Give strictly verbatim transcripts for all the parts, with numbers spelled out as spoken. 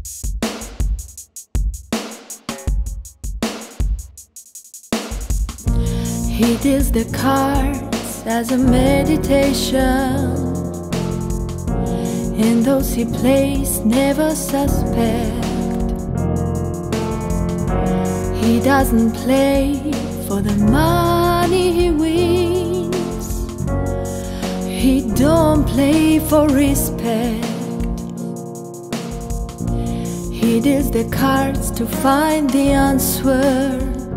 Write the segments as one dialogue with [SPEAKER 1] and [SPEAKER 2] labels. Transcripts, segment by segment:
[SPEAKER 1] He deals the cards as a meditation, and those he plays never suspect. He doesn't play for the money he wins. He don't play for respect. He deals the cards to find the answer,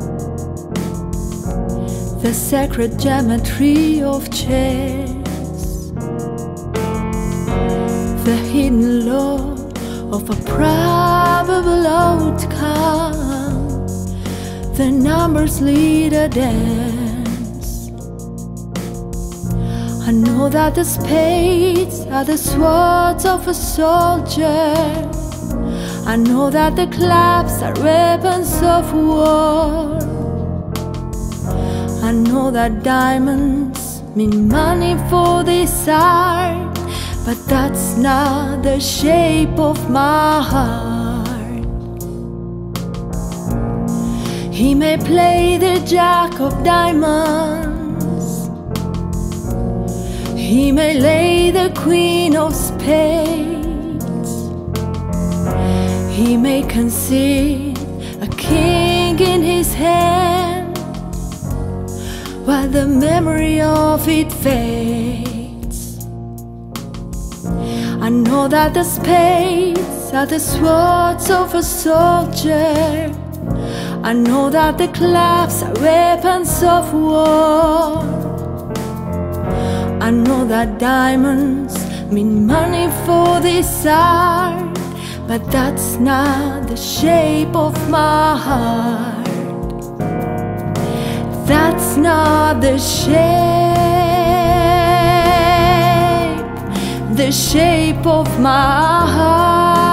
[SPEAKER 1] the sacred geometry of chess, the hidden law of a probable outcome. The numbers lead a dance. I know that the spades are the swords of a soldier. I know that the clubs are weapons of war. I know that diamonds mean money for this art, but that's not the shape of my heart. He may play the jack of diamonds, he may lay the queen of spades, he may concede a king in his hand, while the memory of it fades. I know that the spades are the swords of a soldier. I know that the clubs are weapons of war. I know that diamonds mean money for this art, but that's not the shape of my heart. That's not the shape, the shape of my heart.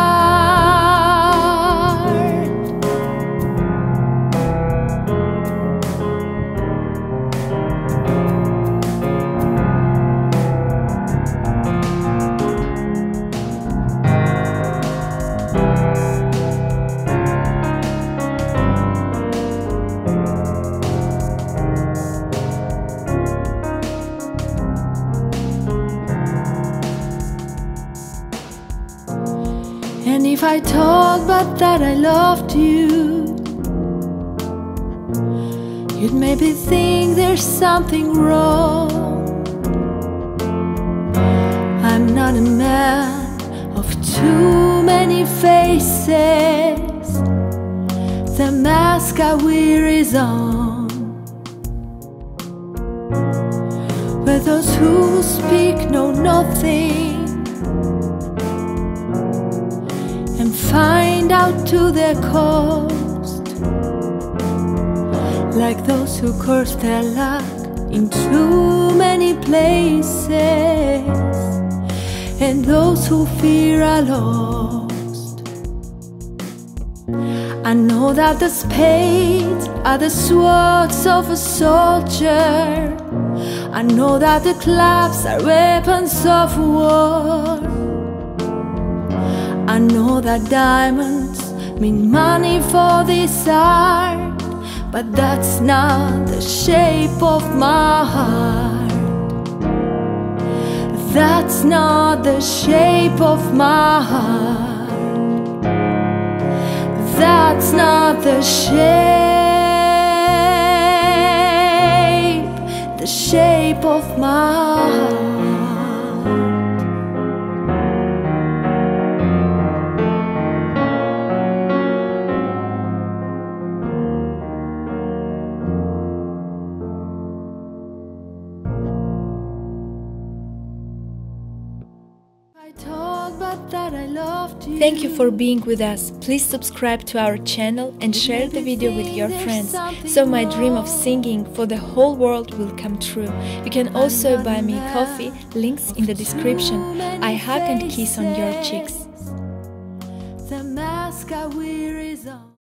[SPEAKER 1] And if I told but that I loved you, you'd maybe think there's something wrong. I'm not a man of too many faces. The mask I wear is on. But those who speak know nothing and find out to their cost, like those who curse their luck in too many places, and those who fear are lost. I know that the spades are the swords of a soldier. I know that the clubs are weapons of war. I know that diamonds mean money for this art, but that's not the shape of my heart. That's not the shape of my heart. That's not the shape, the shape of my heart.
[SPEAKER 2] Thank you for being with us. Please subscribe to our channel and share the video with your friends, so my dream of singing for the whole world will come true. You can also buy me coffee, links in the description. I hug and kiss on your cheeks.
[SPEAKER 1] The mask I wear is on.